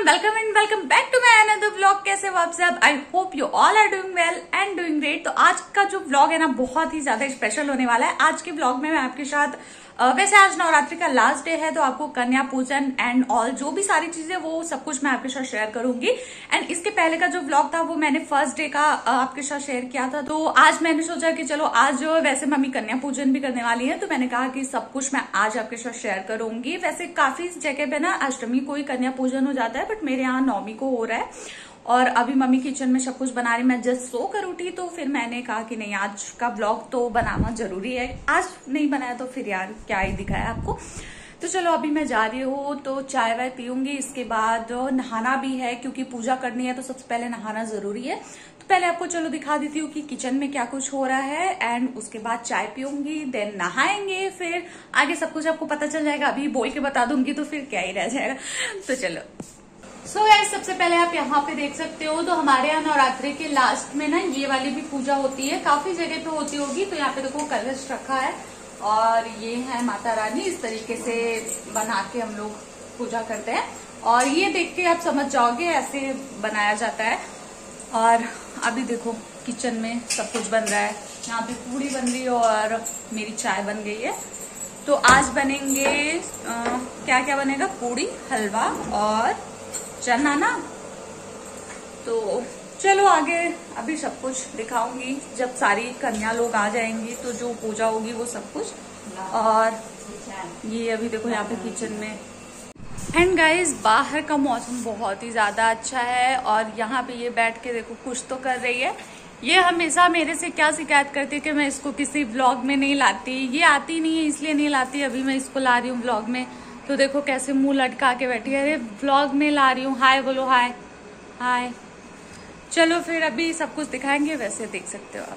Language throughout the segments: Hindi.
Welcome and welcome back to my another vlog. कैसे हो आप सब? I hope you all are doing well and doing great. तो आज का जो व्लॉग है ना बहुत ही ज्यादा स्पेशल होने वाला है। आज के व्लॉग में मैं आपके साथ वैसे आज नवरात्रि का लास्ट डे है तो आपको कन्या पूजन एंड ऑल जो भी सारी चीजें वो सब कुछ मैं आपके साथ शेयर करूंगी। एंड इसके पहले का जो व्लॉग था वो मैंने फर्स्ट डे का आपके साथ शेयर किया था। तो आज मैंने सोचा कि चलो आज वैसे मम्मी कन्या पूजन भी करने वाली है तो मैंने कहा कि सब कुछ मैं आज आपके साथ शेयर करूंगी। वैसे काफी जगह पे ना अष्टमी को ही कन्या पूजन हो जाता है बट मेरे यहाँ नवमी को हो रहा है। और अभी मम्मी किचन में सब कुछ बना रही, मैं जस्ट सो कर उठी तो फिर मैंने कहा कि नहीं आज का व्लॉग तो बनाना जरूरी है। आज नहीं बनाया तो फिर यार क्या ही दिखाया आपको। तो चलो अभी मैं जा रही हूँ तो चाय वाय पीऊंगी, इसके बाद नहाना भी है क्योंकि पूजा करनी है तो सबसे पहले नहाना जरूरी है। तो पहले आपको चलो दिखा देती हूँ कि किचन में क्या कुछ हो रहा है एंड उसके बाद चाय पीऊंगी, देन नहाएंगे, फिर आगे सब कुछ आपको पता चल जाएगा। अभी बोल के बता दूंगी तो फिर क्या ही रह जाएगा। तो चलो सो गाइस सबसे पहले आप यहाँ पे देख सकते हो तो हमारे यहाँ नवरात्रि के लास्ट में ना ये वाली भी पूजा होती है, काफी जगह पे होती होगी। तो यहाँ पे देखो कलश रखा है और ये है माता रानी, इस तरीके से बना के हम लोग पूजा करते हैं। और ये देख के आप समझ जाओगे ऐसे बनाया जाता है। और अभी देखो किचन में सब कुछ बन रहा है, यहाँ पे पूड़ी बन रही है और मेरी चाय बन गई है। तो आज बनेंगे क्या क्या बनेगा, पूड़ी, हलवा और चना ना। तो चलो आगे अभी सब कुछ दिखाऊंगी जब सारी कन्या लोग आ जाएंगी तो जो पूजा होगी वो सब कुछ। और ये अभी देखो यहाँ पे किचन में। एंड गाइज बाहर का मौसम बहुत ही ज्यादा अच्छा है और यहाँ पे ये बैठ के देखो कुछ तो कर रही है। ये हमेशा मेरे से क्या शिकायत करती है कि मैं इसको किसी व्लॉग में नहीं लाती, ये आती नहीं है इसलिए नहीं लाती। अभी मैं इसको ला रही हूँ व्लॉग में तो देखो कैसे मुंह लटका के बैठी है। अरे व्लॉग में ला रही हूँ, हाय बोलो, हाय हाय। चलो फिर अभी सब कुछ दिखाएंगे, वैसे देख सकते हो आप।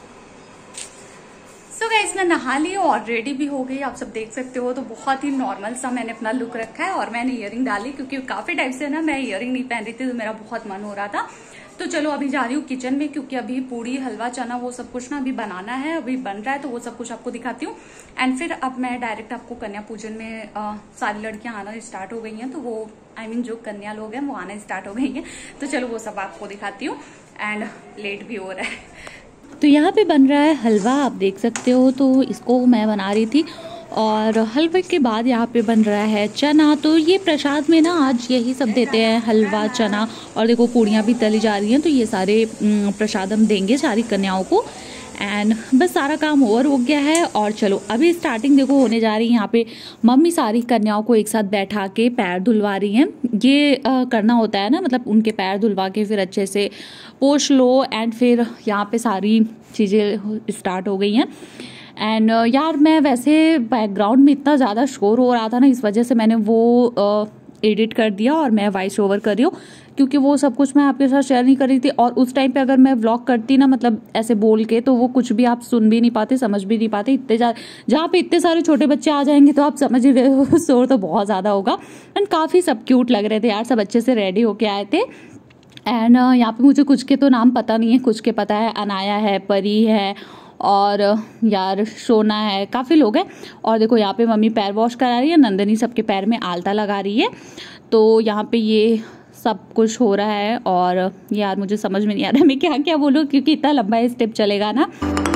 सो गाइस मैं नहा ली और रेडी भी हो गई, आप सब देख सकते हो। तो बहुत ही नॉर्मल सा मैंने अपना लुक रखा है और मैंने इयररिंग डाली क्योंकि काफी टाइम से ना मैं इयररिंग नहीं पहन रही थी तो मेरा बहुत मन हो रहा था। तो चलो अभी जा रही हूँ किचन में क्योंकि अभी पूड़ी, हलवा, चना वो सब कुछ ना अभी बनाना है, अभी बन रहा है तो वो सब कुछ आपको दिखाती हूँ। एंड फिर अब मैं डायरेक्ट आपको कन्या पूजन में सारी लड़कियां आना स्टार्ट हो गई हैं तो वो जो कन्या लोग हैं वो आना स्टार्ट हो गई हैं। तो चलो वो सब आपको दिखाती हूँ एंड लेट भी हो रहा है। तो यहाँ पे बन रहा है हलवा, आप देख सकते हो। तो इसको मैं बना रही थी और हलवे के बाद यहाँ पे बन रहा है चना। तो ये प्रसाद में ना आज यही सब देते हैं, हलवा, चना। और देखो पूड़ियाँ भी तली जा रही हैं तो ये सारे प्रसाद हम देंगे सारी कन्याओं को। एंड बस सारा काम ओवर हो गया है और चलो अभी स्टार्टिंग देखो होने जा रही है। यहाँ पे मम्मी सारी कन्याओं को एक साथ बैठा के पैर धुलवा रही हैं। ये करना होता है ना, मतलब उनके पैर धुलवा के फिर अच्छे से पोंछ लो। एंड फिर यहाँ पे सारी चीज़ें स्टार्ट हो गई हैं। एंड यार मैं वैसे बैकग्राउंड में इतना ज़्यादा शोर हो रहा था ना, इस वजह से मैंने वो एडिट कर दिया और मैं वॉइस ओवर कर रही हूँ क्योंकि वो सब कुछ मैं आपके साथ शेयर नहीं कर रही थी। और उस टाइम पे अगर मैं व्लॉग करती ना, मतलब ऐसे बोल के, तो वो कुछ भी आप सुन भी नहीं पाते, समझ भी नहीं पाते। इतने जहाँ पे इतने सारे छोटे बच्चे आ जाएंगे तो आप समझ ही रहे हो शोर तो बहुत ज़्यादा होगा। एंड काफ़ी सब क्यूट लग रहे थे यार, सब अच्छे से रेडी होके आए थे। एंड यहाँ पे मुझे कुछ के तो नाम पता नहीं है, कुछ के पता है, अनाया है, परी है और यार सोना है, काफ़ी लोग हैं। और देखो यहाँ पे मम्मी पैर वॉश करा रही है, नंदनी सबके पैर में आलता लगा रही है। तो यहाँ पे ये सब कुछ हो रहा है और यार मुझे समझ में नहीं आ रहा मैं क्या क्या बोलूँ क्योंकि इतना लंबा स्टेप चलेगा ना।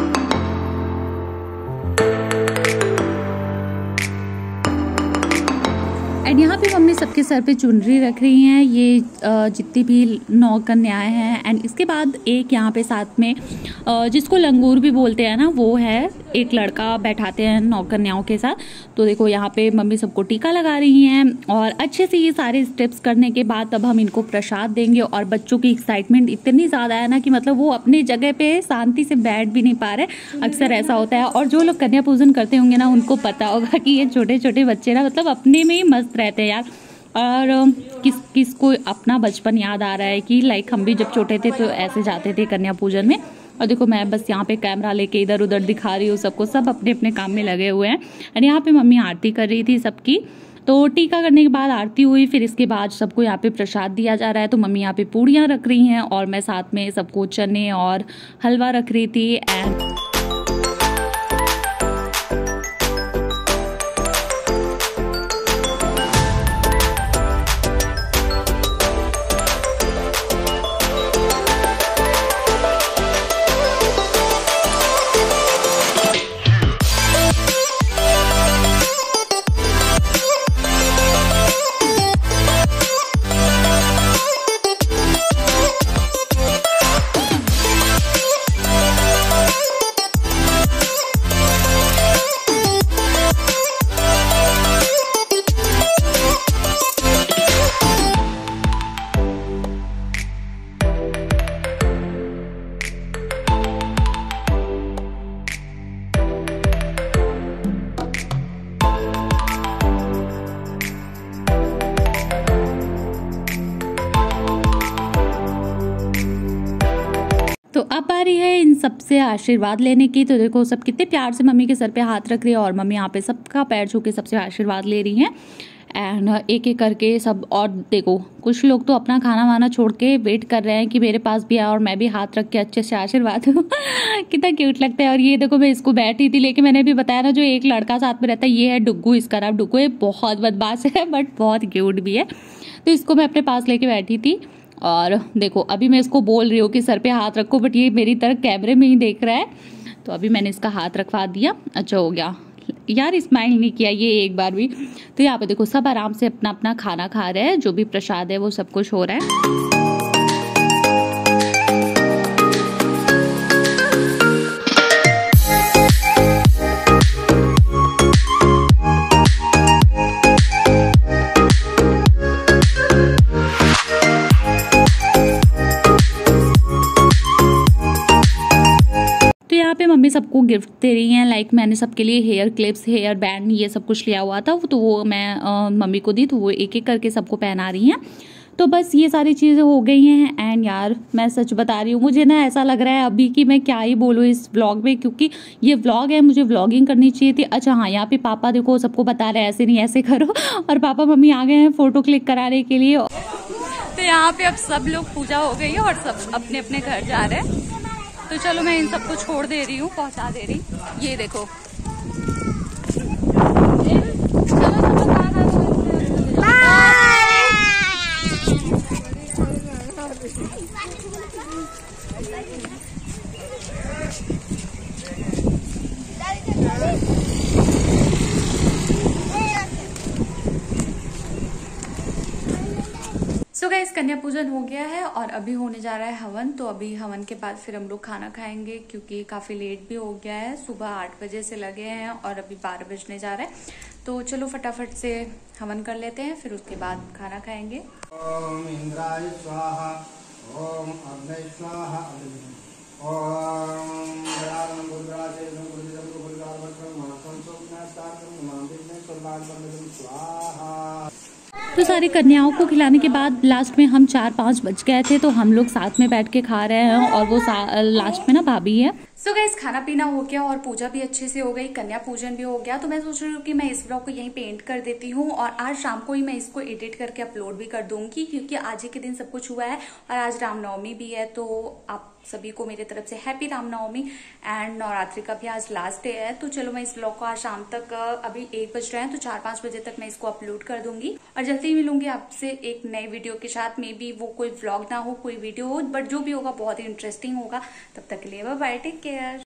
एंड यहाँ पे मम्मी सबके सर पे चुनरी रख रही हैं, ये जितनी भी 9 कन्याएं हैं। एंड इसके बाद एक यहाँ पे साथ में जिसको लंगूर भी बोलते हैं ना, वो है, एक लड़का बैठाते हैं 9 कन्याओं के साथ। तो देखो यहाँ पे मम्मी सबको टीका लगा रही हैं और अच्छे से ये सारे स्टेप्स करने के बाद तब हम इनको प्रसाद देंगे। और बच्चों की एक्साइटमेंट इतनी ज़्यादा है ना कि मतलब वो अपनी जगह पे शांति से बैठ भी नहीं पा रहे, अक्सर ऐसा होता है। और जो लोग कन्या पूजन करते होंगे ना उनको पता होगा कि ये छोटे छोटे बच्चे ना मतलब अपने में ही मस्त रहते हैं यार। और किस को अपना बचपन याद आ रहा है कि लाइक हम भी जब छोटे थे तो ऐसे जाते थे कन्या पूजन में। और देखो मैं बस यहाँ पे कैमरा लेके इधर उधर दिखा रही हूँ सबको, सब अपने अपने काम में लगे हुए हैं। और यहाँ पे मम्मी आरती कर रही थी सबकी। तो टीका करने के बाद आरती हुई, फिर इसके बाद सबको यहाँ पे प्रसाद दिया जा रहा है। तो मम्मी यहाँ पे पूड़ियाँ रख रही हैं और मैं साथ में सबको चने और हलवा रख रही थी। एंड बारी है इन सबसे आशीर्वाद लेने की। तो देखो सब कितने प्यार से मम्मी के सर पे हाथ रख रही है और मम्मी यहाँ पे सबका पैर छू के सबसे आशीर्वाद ले रही हैं। एंड एक एक करके सब, और देखो कुछ लोग तो अपना खाना वाना छोड़ के वेट कर रहे हैं कि मेरे पास भी आए और मैं भी हाथ रख के अच्छे से आशीर्वाद दूं। कितना क्यूट लगता है। और ये देखो मैं इसको बैठी थी, लेकिन मैंने भी बताया ना जो एक लड़का साथ में रहता है ये है डुग्गू, इसका नाम डुग्गू है। बहुत बदमाश है बट बहुत क्यूट भी है। तो इसको मैं अपने पास लेके बैठी थी और देखो अभी मैं इसको बोल रही हूँ कि सर पे हाथ रखो, बट ये मेरी तरफ कैमरे में ही देख रहा है। तो अभी मैंने इसका हाथ रखवा दिया। अच्छा हो गया यार, स्माइल नहीं किया ये एक बार भी। तो यहाँ पे देखो सब आराम से अपना अपना खाना खा रहे हैं, जो भी प्रसाद है वो सब कुछ हो रहा है। पे मम्मी सबको गिफ्ट दे रही हैं। लाइक मैंने सबके लिए हेयर क्लिप्स, हेयर बैंड, ये सब कुछ लिया हुआ था, तो वो मैं मम्मी को दी, तो वो एक एक करके सबको पहना रही हैं। तो बस ये सारी चीज़ें हो गई हैं। एंड यार मैं सच बता रही हूँ, मुझे ना ऐसा लग रहा है अभी कि मैं क्या ही बोलूँ इस व्लॉग में, क्योंकि ये व्लॉग है, मुझे व्लॉगिंग करनी चाहिए थी। अच्छा हाँ, यहाँ पे पापा देखो सबको बता रहे हैं ऐसे नहीं ऐसे करो, और पापा मम्मी आ गए हैं फोटो क्लिक कराने के लिए। तो यहाँ पे अब सब लोग पूजा हो गई है और सब अपने अपने घर जा रहे हैं। तो चलो मैं इन सबको छोड़ दे रही हूँ, पहुंचा दे रही। ये देखो सो गाइस कन्या पूजन हो गया है और अभी होने जा रहा है हवन। तो अभी हवन के बाद फिर हम लोग खाना खाएंगे, क्योंकि काफी लेट भी हो गया है। सुबह 8 बजे से लगे हैं और अभी 12 बजने जा रहा है। तो चलो फटाफट से हवन कर लेते हैं, फिर उसके बाद खाना खाएंगे। ओम इंद्राय स्वाहा, ओम अग्नये स्वाहा, ओम स्वाहा। तो सारी कन्याओं को खिलाने के बाद लास्ट में हम 4-5 बज गए थे, तो हम लोग साथ में बैठ के खा रहे हैं। और वो लास्ट में ना भाभी है। सो गाइस खाना पीना हो गया और पूजा भी अच्छे से हो गई, कन्या पूजन भी हो गया। तो मैं सोच रही हूँ कि मैं इस ब्लॉग को यहीं पे एंड कर देती हूँ और आज शाम को ही मैं इसको एडिट करके अपलोड भी कर दूंगी, क्योंकि आज ही के दिन सब कुछ हुआ है और आज रामनवमी भी है। तो आप सभी को मेरे तरफ से हैप्पी रामनवमी। एंड नवरात्रि का भी आज लास्ट डे है। तो चलो मैं इस ब्लॉग को आज शाम तक, अभी 1 बज रहे हैं, तो 4-5 बजे तक मैं इसको अपलोड कर दूंगी और जल्दी ही मिलूंगी आपसे एक नई वीडियो के साथ। मे बी वो कोई व्लॉग ना हो, कोई वीडियो हो, बट जो भी होगा बहुत ही इंटरेस्टिंग होगा। तब तक के लिए बाय बाय, टेक केयर।